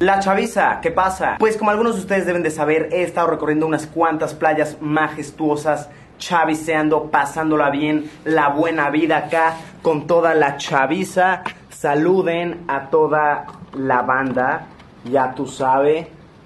La chaviza, ¿qué pasa? Pues como algunos de ustedes deben de saber, he estado recorriendo unas cuantas playas majestuosas, chaviceando, pasándola bien, la buena vida acá con toda la chaviza. Saluden a toda la banda, ya tú sabes.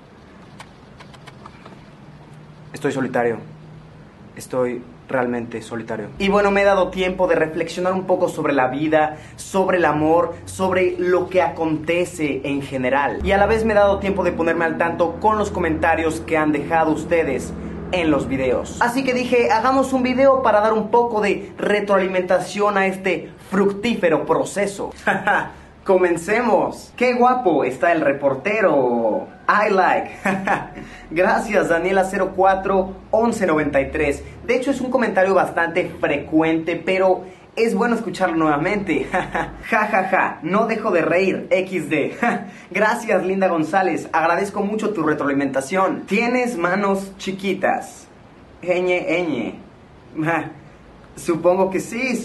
Estoy solitario, estoy realmente solitario. Y bueno, me he dado tiempo de reflexionar un poco sobre la vida, sobre el amor, sobre lo que acontece en general. Y a la vez me he dado tiempo de ponerme al tanto con los comentarios que han dejado ustedes en los videos. Así que dije, hagamos un video para dar un poco de retroalimentación a este fructífero proceso. ¡Comencemos! ¡Qué guapo está el reportero! I like. Gracias, Daniela041193. De hecho, es un comentario bastante frecuente, pero es bueno escucharlo nuevamente. Ja, ja, ja. No dejo de reír. XD. Gracias, Linda González. Agradezco mucho tu retroalimentación. Tienes manos chiquitas. Eñe. Supongo que sí.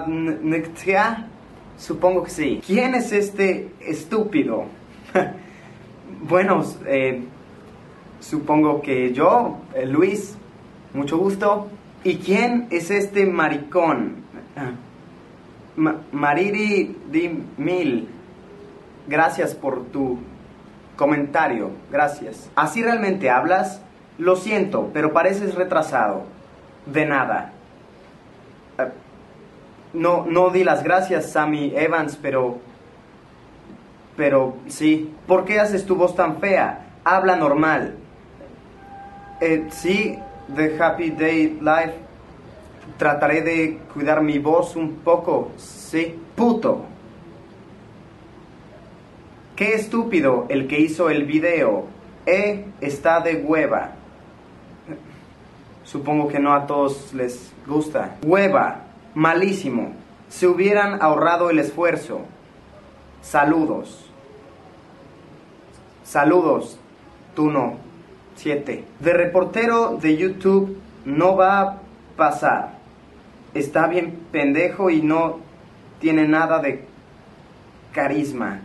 Supongo que sí. ¿Quién es este estúpido? Bueno, supongo que yo, Luis, mucho gusto. ¿Y quién es este maricón? Mariri Di Mil. Gracias por tu comentario, gracias. ¿Así realmente hablas? Lo siento, pero pareces retrasado. De nada. No di las gracias, Sammy Evans, pero sí. ¿Por qué haces tu voz tan fea? Habla normal. Sí, The Happy Day Life. Trataré de cuidar mi voz un poco. Sí. Puto. Qué estúpido el que hizo el video. Está de hueva. Supongo que no a todos les gusta. Hueva. Malísimo. Se hubieran ahorrado el esfuerzo. Saludos. Saludos. Tú no. 7. De reportero de YouTube no va a pasar. Está bien pendejo y no tiene nada de carisma.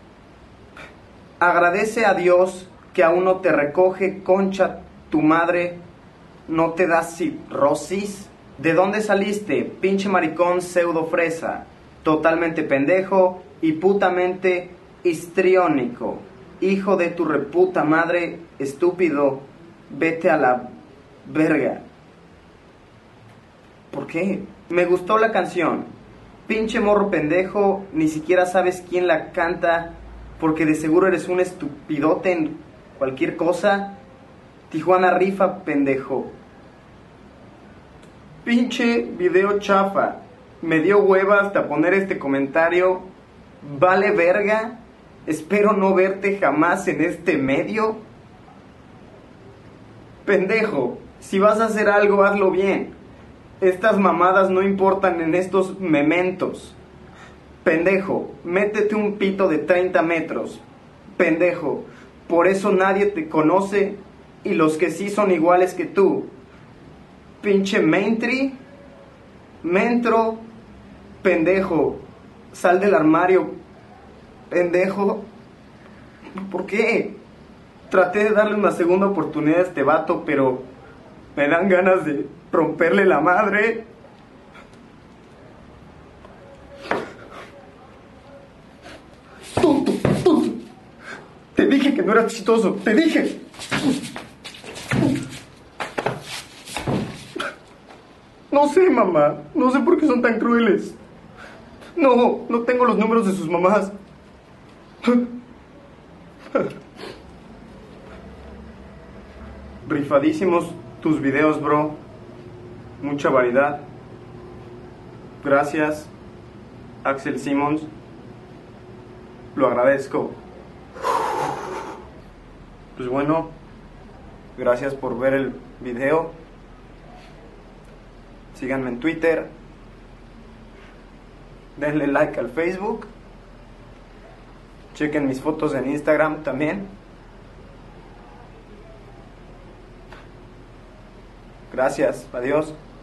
Agradece a Dios que aún no te recoge, concha tu madre. ¿No te das cirrosis? ¿De dónde saliste, pinche maricón pseudo fresa? Totalmente pendejo y putamente histriónico. Hijo de tu reputa madre, estúpido. Vete a la verga. ¿Por qué? Me gustó la canción. Pinche morro pendejo, ni siquiera sabes quién la canta, porque de seguro eres un estupidote en cualquier cosa. Tijuana rifa, pendejo. Pinche video chafa. Me dio hueva hasta poner este comentario. Vale verga. Espero no verte jamás en este medio. Pendejo, si vas a hacer algo, hazlo bien. Estas mamadas no importan en estos mementos. Pendejo, métete un pito de 30 metros. Pendejo, por eso nadie te conoce y los que sí son iguales que tú. Pinche mentro, pendejo, sal del armario, pendejo. ¿Por qué? Traté de darle una segunda oportunidad a este vato, pero me dan ganas de romperle la madre. Tonto. Te dije que no era chistoso, te dije. No sé, mamá. No sé por qué son tan crueles. No tengo los números de sus mamás. Rifadísimos tus videos, bro. Mucha variedad. Gracias, Axel Simmons. Lo agradezco. Pues bueno, gracias por ver el video. Síganme en Twitter. Denle like al Facebook. Chequen mis fotos en Instagram también. Gracias. Adiós.